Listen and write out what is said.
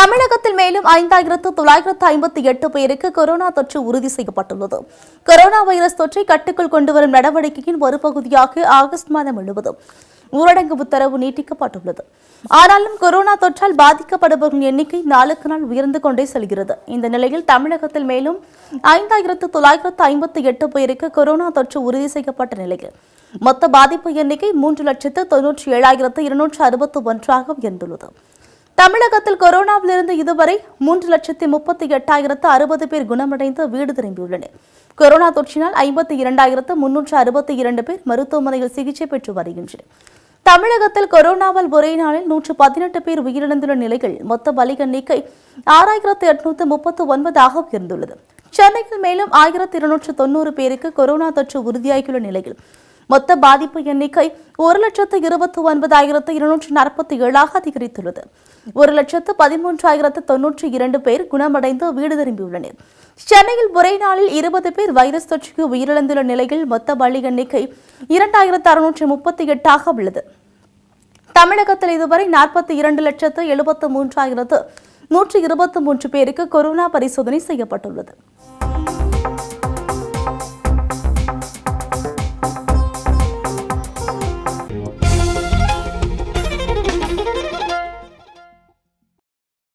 தமிழகத்தில் மேலும் 5,958 பேருக்கு கொரோனா தொற்று உறுதி செய்யப்பட்டுள்ளது. கொரோனா வைரஸ் தொற்றை கட்டுக்குள் கொண்டுவரும் நடவடிக்கையின் ஒரு பகுதியாக ஆகஸ்ட் மாதம் முழுவதும் ஊரடங்கு உத்தரவு நீட்டிக்கப்பட்டுள்ளது. ஆனாலும் கொரோனா தொற்றால் பாதிக்கப்படுபவர்களின் எண்ணிக்கை நாளுக்கு நாள் உயர்ந்து கொண்டே செல்கிறது. இந்த நிலையில் தமிழகத்தில் மேலும் 5,958 பேருக்கு கொரோனா தொற்று உறுதி செய்யப்பட்ட நிலையில் மொத்த பாதிப்பு எண்ணிக்கை 3,97,261 உயர்ந்துள்ளது. தமிழகத்தில் கொரோனாவிலிருந்து இதுவரை 3,38,60 பேர் குணமடைந்து வீடு திரும்பியுள்ளனர். கொரோனா தொற்றினால் 52,362 பேர் மருத்துவமனையில் சிகிச்சை பெற்று வருகின்றனர். தமிழகத்தில் கொரோனாவால் ஒரே நாளில் 118 பேர் உயிரிழந்துள்ள நிலையில் மொத்த பலி எண்ணிக்கை 6,839 உயர்ந்துள்ளது. சென்னையில் மேலும் 1,290 பேருக்கு கொரோனா தொற்று உறுதியாகியுள்ள நிலையில் மொத்த பாதிப்பு எண்ணிக்கை 1,29,247 அதிகரித்துள்ளது. 1,13,092 பேர் குணமடைந்து வீடு திரும்பியுள்ளனர். சென்னையில் ஒரே நாளில் 20 பேர் வைரஸ் தொற்றுக்கு உயிரிழந்துள்ள நிலையில் மொத்த பலி எண்ணிக்கை 2,638 உள்ளது. தமிழகத்தில் இதுவரை 42,73,123 பேருக்கு கொரோனா பரிசோதனை செய்யப்பட்டுள்ளது.